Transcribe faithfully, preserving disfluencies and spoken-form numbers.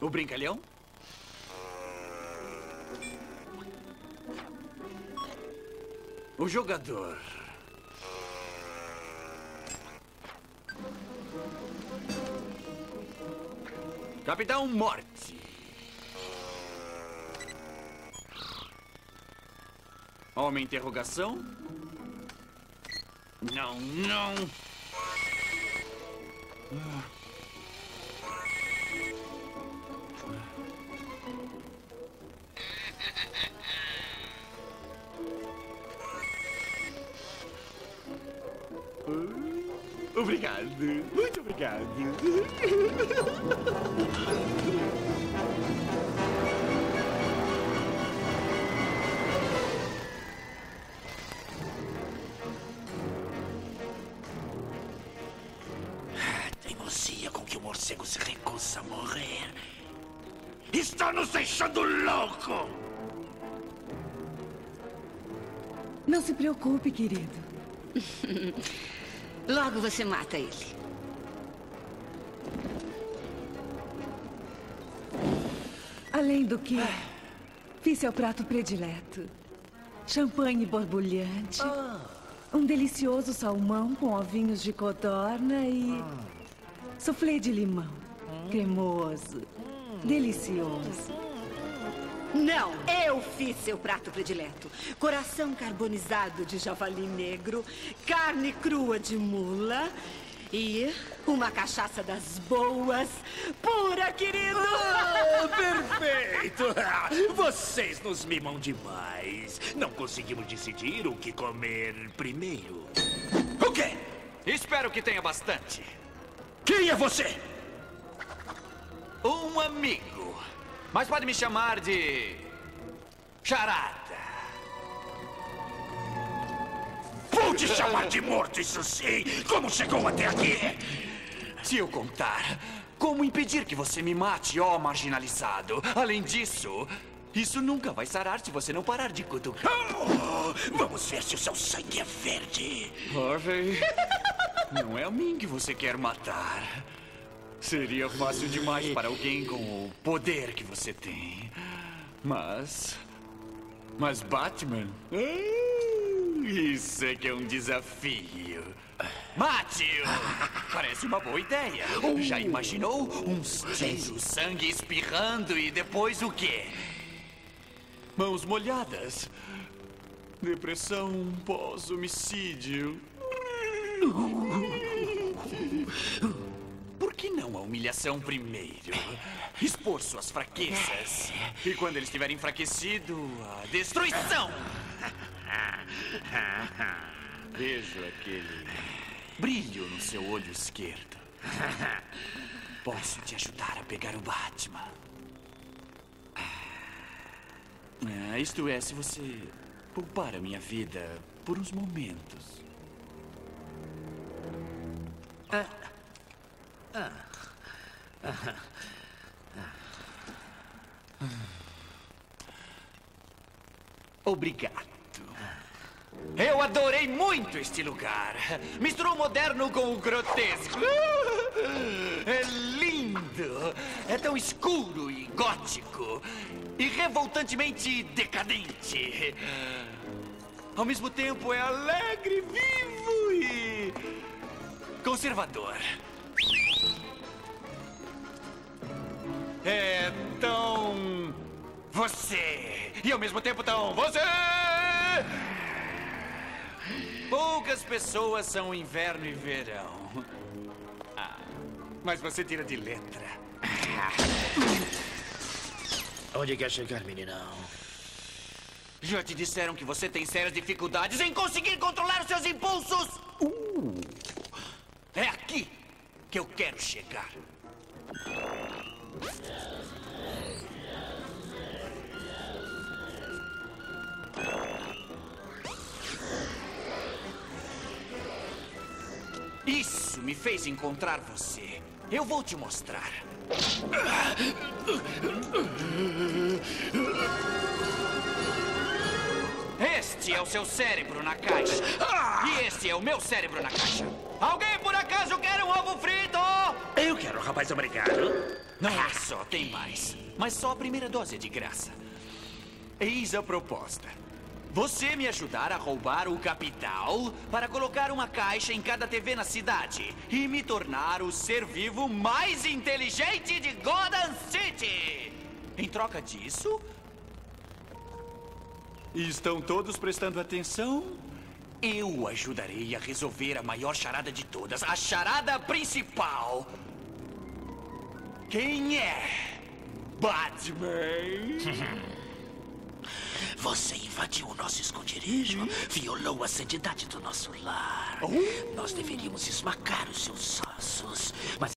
O brincalhão? O jogador. Capitão Morte. Homem interrogação? Não, não. Obrigado. Muito obrigado. Teimosia com que o morcego se recusa a morrer. Está nos deixando louco! Não se preocupe, querido. Logo você mata ele. Além do que, fiz seu prato predileto. Champanhe borbulhante. Ah. Um delicioso salmão com ovinhos de codorna e... Ah. soufflé de limão. Hum. Cremoso. Hum. Delicioso. Não, eu fiz seu prato predileto. Coração carbonizado de javali negro, carne crua de mula e uma cachaça das boas, pura, querido. Ah, perfeito! Vocês nos mimam demais. Não conseguimos decidir o que comer primeiro. O quê? Espero que tenha bastante. Quem é você? Um amigo. Mas pode me chamar de... Charada. Vou te chamar de morto, isso sim! Como chegou até aqui? Se eu contar, como impedir que você me mate, ó marginalizado? Além disso, isso nunca vai sarar se você não parar de cutucar. Oh, vamos ver se o seu sangue é verde. Harvey, não é a mim que você quer matar. Seria fácil demais para alguém com o poder que você tem. Mas... Mas Batman... Isso é que é um desafio. Mate-o! Parece uma boa ideia. Já imaginou? Uns tiros, sangue espirrando e depois o quê? Mãos molhadas. Depressão pós-homicídio. Por que não a humilhação primeiro? Expor suas fraquezas. E quando ele estiver enfraquecido, a destruição! Vejo aquele brilho no seu olho esquerdo. Posso te ajudar a pegar o Batman. Ah, isto é, se você poupar a minha vida por uns momentos. Ah. Ah. Ah. Ah. Obrigado. Eu adorei muito este lugar. Misturou o moderno com o grotesco. É lindo. É tão escuro e gótico. E revoltantemente decadente. Ao mesmo tempo é alegre, vivo e... conservador. É tão... você. E ao mesmo tempo tão... você. Poucas pessoas são inverno e verão. Ah, mas você tira de letra. Onde quer chegar, meninão? Já te disseram que você tem sérias dificuldades em conseguir controlar os seus impulsos? Uh, é aqui que eu quero chegar. Isso me fez encontrar você. Eu vou te mostrar. Este Este é o seu cérebro na caixa. E este é o meu cérebro na caixa. Alguém por acaso quer um ovo frito? Eu quero, rapaz, obrigado. Não é só, tem mais. Mas só a primeira dose é de graça. Eis a proposta. Você me ajudar a roubar o capital para colocar uma caixa em cada T V na cidade e me tornar o ser vivo mais inteligente de Gotham City. Em troca disso... Estão todos prestando atenção? Eu o ajudarei a resolver a maior charada de todas, a charada principal. Quem é Batman? Você invadiu o nosso esconderijo, violou a santidade do nosso lar. Nós deveríamos esmagar os seus ossos, mas